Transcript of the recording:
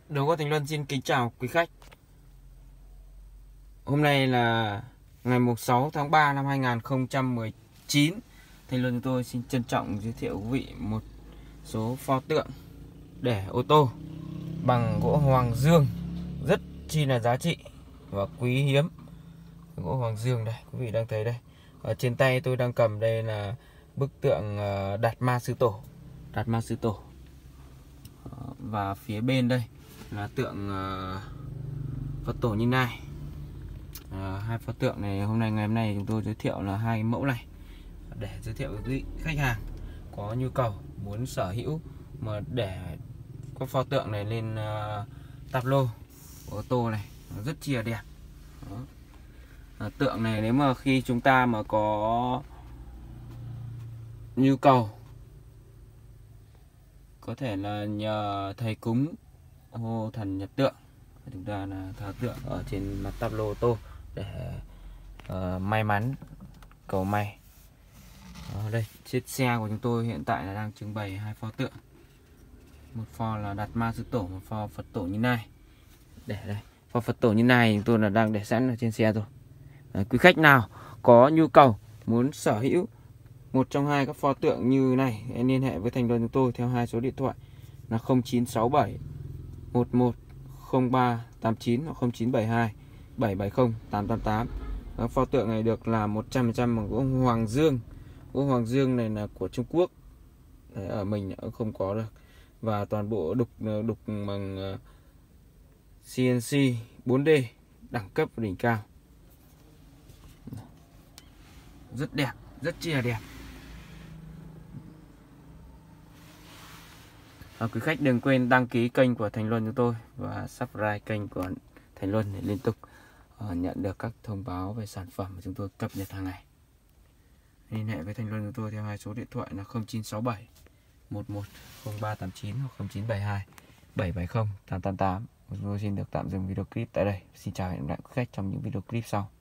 Đầu Gỗ Thành Luân xin kính chào quý khách. Hôm nay là ngày 6 tháng 3 năm 2019. Thành Luân chúng tôi xin trân trọng giới thiệu quý vị một số pho tượng để ô tô bằng gỗ hoàng dương rất chi là giá trị và quý hiếm. Gỗ hoàng dương đây, quý vị đang thấy đây. Ở trên tay tôi đang cầm đây là bức tượng Đạt Ma Sư Tổ. Đạt Ma Sư Tổ. Và phía bên đây là tượng Phật Tổ Như Lai. Hai pho tượng này ngày hôm nay chúng tôi giới thiệu là hai mẫu này để giới thiệu với quý khách hàng có nhu cầu muốn sở hữu mà để có pho tượng này lên táp lô ô tô này, nó rất chi là đẹp. Tượng này nếu mà khi chúng ta mà có nhu cầu có thể là nhờ thầy cúng hô thần nhập tượng, chúng ta là thờ tượng ở trên mặt táp lô ô tô để may mắn cầu may. Đây chiếc xe của chúng tôi hiện tại là đang trưng bày hai pho tượng, một pho là Đạt Ma Sư Tổ, một pho Phật Tổ Như Lai. Để đây pho Phật Tổ Như Lai chúng tôi là đang để sẵn ở trên xe rồi. Quý khách nào có nhu cầu muốn sở hữu một trong hai các pho tượng như này, hãy liên hệ với Thành Luân chúng tôi theo hai số điện thoại là 0967 110389 hoặc 0972 770 888. Các pho tượng này được làm 100% bằng gỗ hoàng dương. Gỗ hoàng dương này là của Trung Quốc. Đấy, ở mình cũng không có được. Và toàn bộ đục bằng CNC 4D đẳng cấp và đỉnh cao. Rất đẹp, rất chi là đẹp. Quý khách đừng quên đăng ký kênh của Thành Luân chúng tôi và subscribe kênh của Thành Luân để liên tục nhận được các thông báo về sản phẩm mà chúng tôi cập nhật hàng ngày. Liên hệ với Thành Luân chúng tôi theo hai số điện thoại là 0967 110389 hoặc 0972 770 888. Chúng tôi xin được tạm dừng video clip tại đây. Xin chào và hẹn gặp lại quý khách trong những video clip sau.